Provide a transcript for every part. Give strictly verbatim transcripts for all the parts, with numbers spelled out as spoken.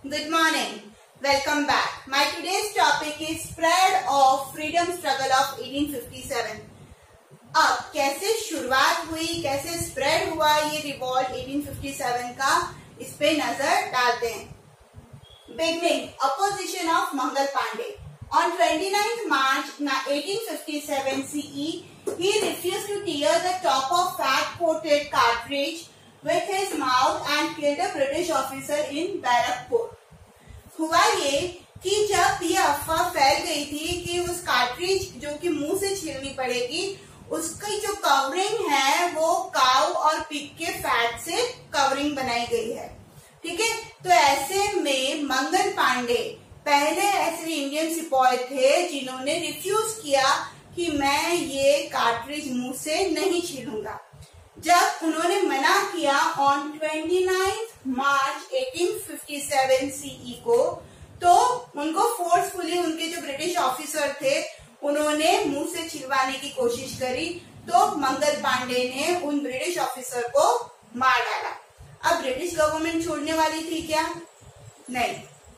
Good morning. Welcome back. My today's topic is spread of freedom struggle of eighteen fifty-seven. अब कैसे शुरुआत हुई, कैसे स्प्रेड हुआ ये रिवॉल्ट eighteen fifty-seven का, इस पे नजर डालते हैं. Beginning, opposition of Mangal Pandey. On twenty-ninth March eighteen fifty-seven C E, he refused to tear the top of fat-coated cartridge with his mouth and killed a British officer in Barrackpur. हुआ ये कि जब ये अफवाह फैल गई थी कि उस कार्ट्रिज जो कि मुंह से छीलनी पड़ेगी, उसकी जो कवरिंग है वो काऊ और पिग के फैट से कवरिंग बनाई गई है. ठीक है, तो ऐसे में मंगल पांडे पहले ऐसे इंडियन सिपाही थे जिन्होंने रिफ्यूज किया कि मैं ये कार्ट्रिज मुंह से नहीं छीलूंगा. जब उन्होंने मना किया on twenty-ninth March eighteen fifty-seven C E को, तो उनको फोर्सफुली उनके जो ब्रिटिश ऑफिसर थे उन्होंने मुंह से छिलवाने की कोशिश करी, तो मंगल पांडे ने उन ब्रिटिश ऑफिसर को मार डाला. अब ब्रिटिश गवर्नमेंट छोड़ने वाली थी क्या? नहीं.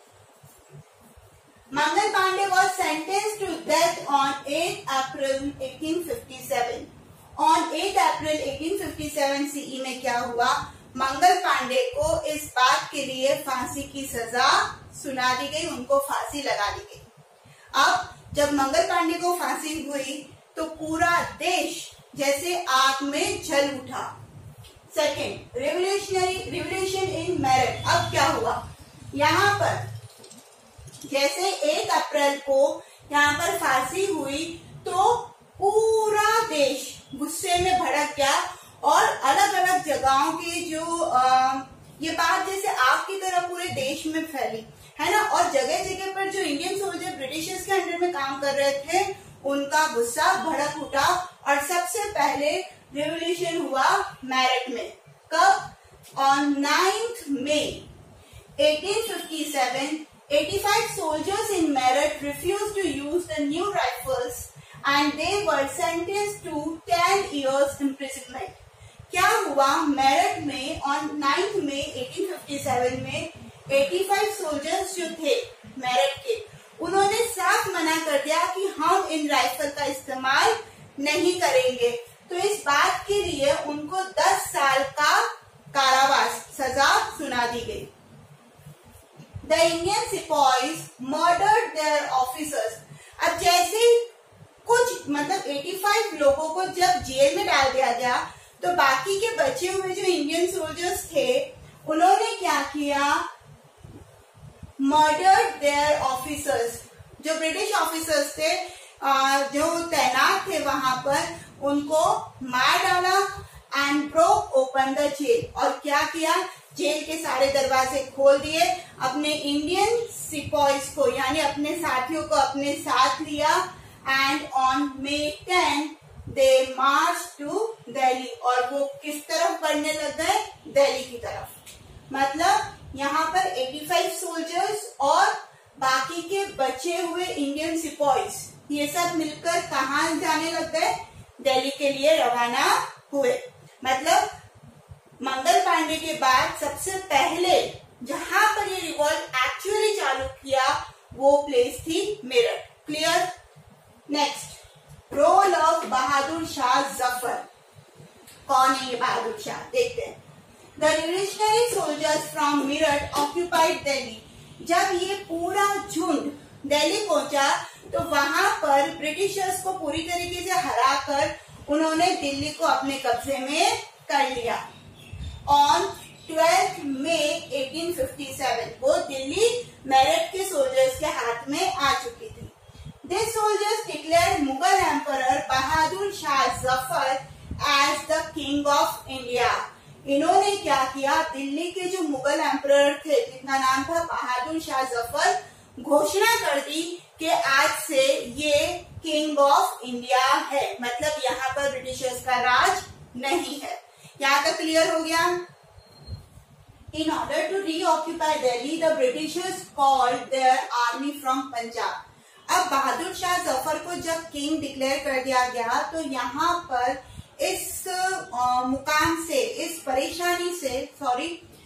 Mangal Pandey was sentenced to death on eighth April eighteen fifty-seven. On eighth April eighteen fifty-seven C E में क्या हुआ? मंगल पांडे को इस बात के लिए फांसी की सजा सुना दी गई, उनको फांसी लगा दी गई. अब जब मंगल पांडे को फांसी हुई तो पूरा देश जैसे आग में जल उठा. Second, revolutionary revolution in Meerut. अब क्या हुआ? यहाँ पर जैसे एक अप्रैल को यहाँ पर फांसी हुई तो पूरा देश गुस्से में भड़क गया और अलग अलग जगहों के जो आ, ये बात जैसे आग की तरह पूरे देश में फैली है ना. और जगह जगह पर जो इंडियन सोल्जर ब्रिटिशर्स के अंडर में काम कर रहे थे उनका गुस्सा भड़क उठा और सबसे पहले रिवोल्यूशन हुआ मेरठ में. कब? On ninth May eighteen fifty-seven, eighty-five soldiers in Meerut refused to use the new rifles and they were sentenced to ten years imprisonment. क्या हुआ? मेरठ में on ninth May eighteen fifty-seven में eighty-five सोल्जर्स जो थे मेरठ के, उन्होंने साफ मना कर दिया कि हम इन राइफल का इस्तेमाल नहीं करेंगे. तो इस बात के लिए उनको दस साल का कारावास सजा सुना दी गई. The Indian sipahis murdered their officers. अब जैसे कुछ मतलब पचासी लोगों को जब जेल में डाल दिया गया तो बाकी के बचे हुए जो इंडियन सोल्जर्स थे उन्होंने क्या किया? Murdered their officers. जो ब्रिटिश ऑफिसर्स थे जो तैनात थे वहां पर, उनको मार डाला and broke open the jail. और क्या किया? जेल के सारे दरवाजे खोल दिए, अपने इंडियन सिपाहीज को यानी अपने साथियों को अपने साथ लिया and on May tenth they marched to Delhi. और वो किस तरफ बढ़ने लग गए? दिल्ली की तरफ. मतलब यहाँ पर पचासी सोल्जर्स और बाकी के बचे हुए इंडियन सिपाहीज ये सब मिलकर कहाँ जाने लग गए? दिल्ली के लिए रवाना हुए. मतलब मंगल पांडे के बाद सबसे पहले जहां पर ये रिवॉल्ट एक्चुअली चालू किया वो प्लेस थी Meerut. Clear? Next, role of Bahadur Shah Zafar. कौन है ये बहादुर शाह? देखते हैं. The revolutionary soldiers from Meerut occupied Delhi. जब ये पूरा झुंड दिल्ली पहुंचा तो वहां पर ब्रिटिशर्स को पूरी तरीके से हराकर उन्होंने दिल्ली को अपने कब्जे में कर लिया. On twelfth May eighteen fifty-seven वो दिल्ली मेरठ के सोल्जर्स के हाथ में आ चुकी थी. These soldiers declared Mughal Emperor Bahadur Shah Zafar as the king of India. इन्होंने क्या किया? दिल्ली के जो मुगल एम्परर थे जिनका नाम था बहादुर शाह जफर, घोषणा कर दी कि आज से ये किंग ऑफ इंडिया है. मतलब यहाँ पर ब्रिटिशर्स का राज नहीं है. यहाँ तक क्लियर हो गया? In order to reoccupy Delhi, the Britishers called their army from Punjab. अब बहादुर शाह जफर को जब किंग डिक्लेयर कर दिया गया तो यहाँ पर इस आ, मुकाम से, इस परेशानी से, सॉरी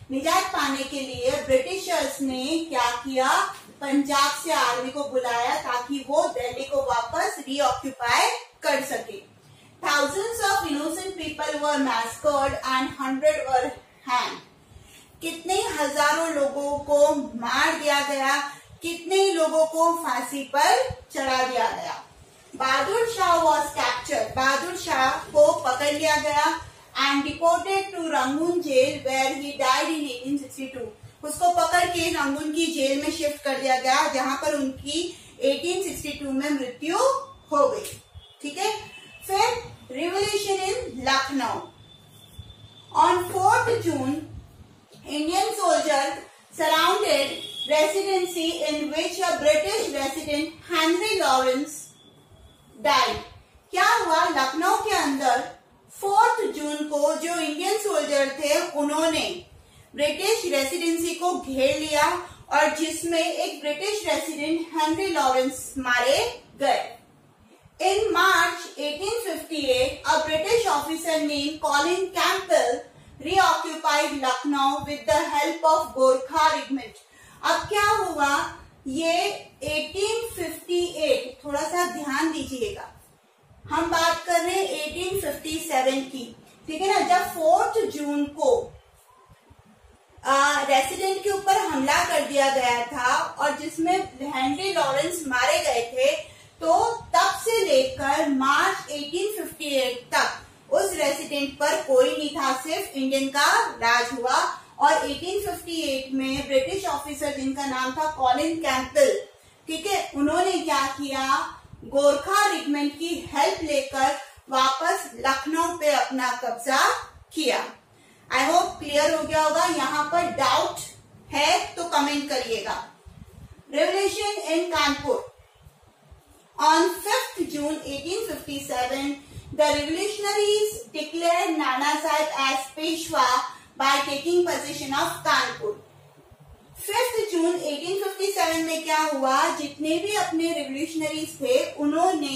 निजात पाने के लिए ब्रिटिशर्स ने क्या किया, पंजाब से आर्मी को बुलाया ताकि वो दिल्ली को वापस रीऑक्यूपाई कर सके। Thousands of innocent people were massacred and hundred were hanged. कितने हजारों लोगों को मार दिया गया, कितने लोगों को फांसी पर चढ़ा दिया गया। Bahadur Shah was captured. बहादुर शाह को पकड़ लिया गया and deported to Rangoon jail where he died in eighteen sixty-two. उसको पकड़ के रंगून की जेल में शिफ्ट कर दिया गया जहां पर उनकी eighteen sixty-two में मृत्यु हो गई। ठीक है, फिर Revolution in Lucknow. On fourth June, Indian soldiers surrounded residency in which a British resident Henry Lawrence died. क्या हुआ, लखनऊ के अंदर फोर्थ जून को जो इंडियन सोल्जर थे उन्होंने ब्रिटिश रेसिडेंसी को घेर लिया और जिसमें एक ब्रिटिश रेसिडेंट हेनरी लॉरेंस मारे गए। In March eighteen fifty-eight, a British officer named Colin Campbell reoccupied Lucknow with the help of Gorkha Regiment. अब क्या हुआ, ये eighteen fifty-eight, थोड़ा सा ध्यान दीजिएगा, हम बात कर रहे हैं eighteen fifty-seven की, ठीक है ना। जब फोर्थ जून को रेसिडेंट के ऊपर हमला कर दिया गया था और जिसमें हेनरी लॉरेंस मारे गए थे, तो तब से लेकर मार्च eighteen fifty-eight तक उस रेसिडेंट पर कोई नहीं था, सिर्फ इंडियन का राज हुआ। और eighteen fifty-eight में ब्रिटिश ऑफिसर जिनका नाम था कॉलिन कैंपबेल, ठीक है, उन्होंने क्या किया, गोरखा रेजिमेंट की हेल्प लेकर वापस लखनऊ पे अपना कब्जा किया। आई होप क्लियर हो गया होगा। यहाँ पर डाउट है तो कमेंट करिएगा। Revolution in Kanpur. On fifth June eighteen fifty-seven, the revolutionaries declared Nana Sahib as Peshwa by taking possession of Kanpur. fifth June eighteen fifty-seven में क्या हुआ, जितने भी अपने revolutionaries थे उन्होंने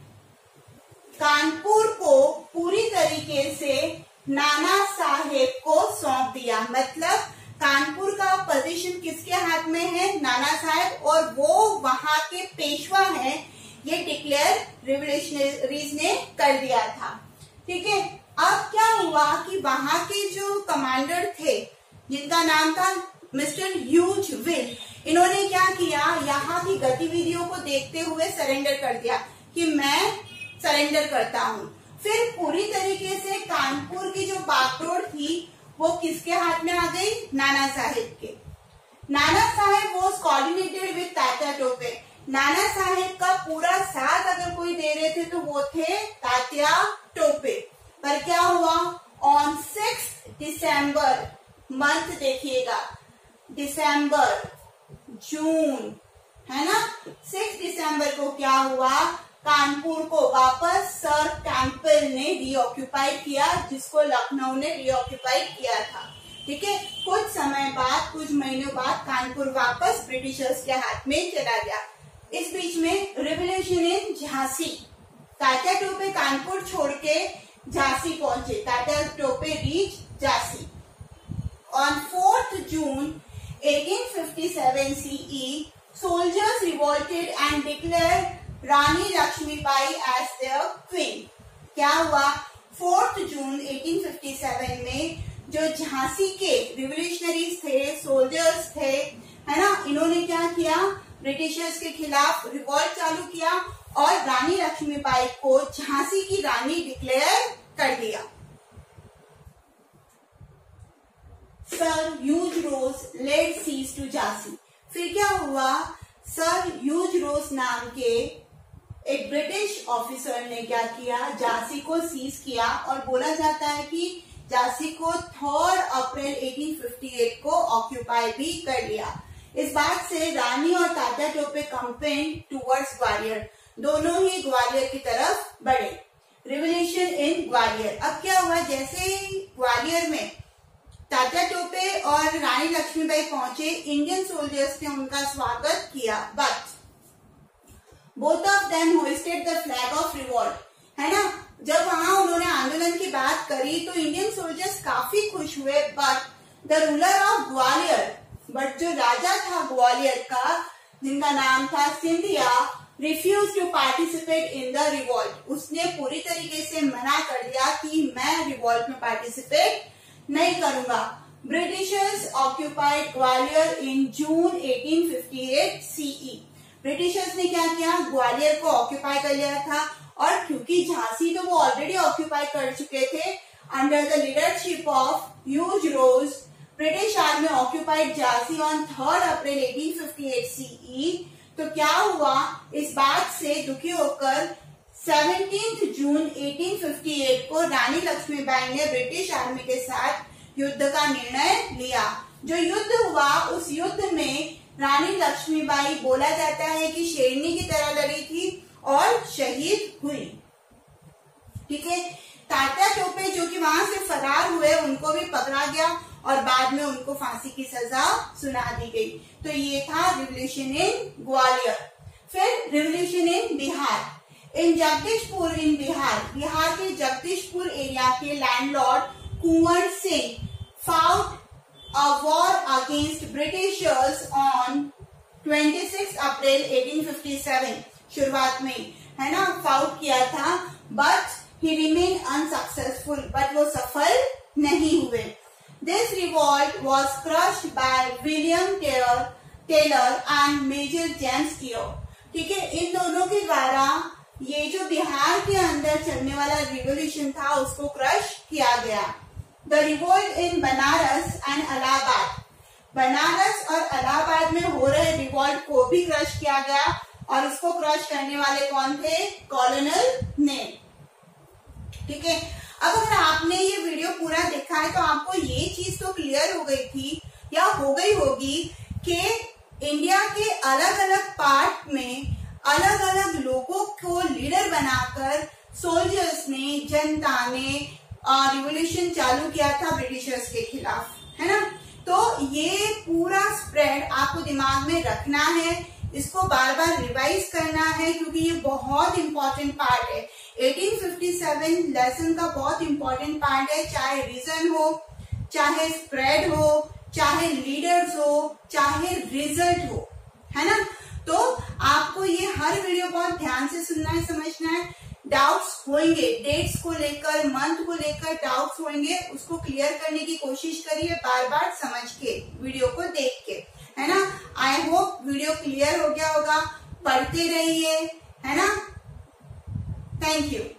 कानपुर को पूरी तरीके से नाना साहेब को सौंप दिया। मतलब कानपुर का पोजीशन किसके हाथ में है, नाना साहेब, और वो वहां के पेशवा हैं, ये डिक्लेयर रिवोल्यूशनरीज ने कर दिया था। ठीक है, अब क्या हुआ कि वहां के जो कमांडर थे जिनका नाम था मिस्टर ह्यूज विल, इन्होंने क्या किया, यहाँ की गतिविधियों को देखते हुए सरेंडर कर दिया कि मैं सरेंडर करता हूँ। फिर पूरी तरीके से कानपुर की जो बागडोर थी वो किसके हाथ में आ गई, नाना साहेब के। Nana Sahib was coordinated with Tatya Tope. Nana Sahib का पूरा साथ अगर कोई दे रहे थे तो वो थे तात्या टोपे। पर क्या हुआ, ऑन सिक्स दिसंबर, मंथ देखिएगा, दिसंबर, जून, है ना, सिक्स दिसंबर को क्या हुआ, कानपुर को वापस सर कैंपबेल ने रीऑक्यूपाई किया, जिसको लखनऊ ने रीऑक्यूपाई किया था। ठीक है, कुछ समय बाद, कुछ महीनों बाद कानपुर वापस ब्रिटिशर्स के हाथ में चला गया। इस बीच में रिवोल्यूशन इन झांसी। तात्या टोपे कानपुर छोड़ के झांसी पहुंचे। Tatya Tope reach Jhansi. On fourth June eighteen fifty-seven C E, soldiers revolted and declared Rani Lakshmibai as their queen. क्या हुआ, फोर्थ जून eighteen fifty-seven में जो झांसी के रिवोल्यूशनरीज थे, सोल्जर्स थे, है ना, इन्होंने क्या किया, ब्रिटिशर्स के खिलाफ रिवॉल्ट चालू किया और रानी लक्ष्मीबाई को झांसी की रानी डिक्लेयर कर दिया। Sir Hugh Rose led siege to Jhansi. फिर क्या हुआ, सर ह्यूज रोज नाम के एक ब्रिटिश ऑफिसर ने क्या किया, झांसी को सीज किया और बोला जाता है कि झांसी को थर्ड अप्रैल eighteen fifty-eight को ऑक्यूपाई भी कर लिया। इस बात से रानी और तात्या टोपे कंपेन टुवर्ड्स ग्वालियर, दोनों ही ग्वालियर की तरफ बढ़े। Revolution in Gwalior. अब क्या हुआ, जैसे ग्वालियर में तात्या टोपे और रानी लक्ष्मीबाई पहुंचे, इंडियन सोल्जर्स ने उनका स्वागत किया, but both of them hoisted the flag of revolt, है ना। जब वहां उन्होंने आंदोलन की बात करी तो इंडियन सोल्जर्स काफी खुश हुए, but the ruler of Gwalior, but जो राजा था ग्वालियर का जिनका नाम था Scindia, refuse to participate in the revolt, उसने पूरी तरीके से मना कर दिया कि मैं रिवॉल्ट में पार्टिसिपेट नहीं करूंगा। Britishers occupied Gwalior in June eighteen fifty eight CE, Britishers ने क्या किया, ग्वालियर को ऑक्यूपाई कर लिया था, और क्योंकि झांसी तो वो ऑलरेडी ऑक्यूपाई कर चुके थे, under the leadership of Hugh Rose, British army occupied Jhansi on third April eighteen fifty eight CE. तो क्या हुआ, इस बात से दुखी होकर सत्रह जून एटीन फिफ्टी एट को रानी लक्ष्मीबाई ने ब्रिटिश आर्मी के साथ युद्ध का निर्णय लिया। जो युद्ध हुआ, उस युद्ध में रानी लक्ष्मीबाई बोला जाता है कि शेरनी की तरह लड़ी थी और शहीद हुई। ठीक है, तात्या टोपे जो कि वहां से फरार हुए, उनको भी पकड़ा गया और बाद में उनको फांसी की सजा सुना दी गई। तो ये था रिवोल्यूशन इन ग्वालियर। फिर revolution in Bihar. In Jagdishpur in Bihar, Bihar के जगदीशपुर एरिया के landlord Kunwar Singh fought a war against Britishers on छब्बीस अप्रैल एटीन फिफ्टी सेवन। शुरुआत में है ना फाउट किया था, but he remain unsuccessful, but वो सफल नहीं हुए। This revolt was crushed by William Taylor, Taylor and Major James Keogh। ठीक है, इन दोनों के द्वारा ये जो बिहार के अंदर चलने वाला रिवोल्यूशन था उसको क्रश किया गया। The revolt in Banaras and Allahabad, Banaras और इलाहाबाद में हो रहे रिवोल्ट को भी क्रश किया गया, और इसको क्रश करने वाले कौन थे, कॉलोनल ने। ठीक है, अब अगर आपने ये वीडियो पूरा देखा है तो आपको ये चीज तो क्लियर हो गई थी या हो गई होगी कि इंडिया के अलग अलग पार्ट में अलग अलग लोगों को लीडर बनाकर सोल्जर्स ने, जनता ने रिवोल्यूशन चालू किया था ब्रिटिशर्स के खिलाफ, है ना। तो ये पूरा स्प्रेड आपको दिमाग में रखना है, इसको बार बार रिवाइज करना है, क्योंकि ये बहुत इंपॉर्टेंट पार्ट है। एटीन फिफ्टी सेवन लेसन का बहुत इंपॉर्टेंट पार्ट है, चाहे रीजन हो, चाहे स्प्रेड हो, चाहे लीडर्स हो, चाहे रिजल्ट हो, है ना। तो आपको ये हर वीडियो बहुत ध्यान से सुनना है, समझना है। डाउट्स होंगे, डेट्स को लेकर, मंथ को लेकर डाउट्स होंगे, उसको क्लियर करने की कोशिश करिए बार बार समझ के, वीडियो को देख के, है ना। आई होप वीडियो क्लियर हो गया होगा, पढ़ते रहिए, है ना। Thank you.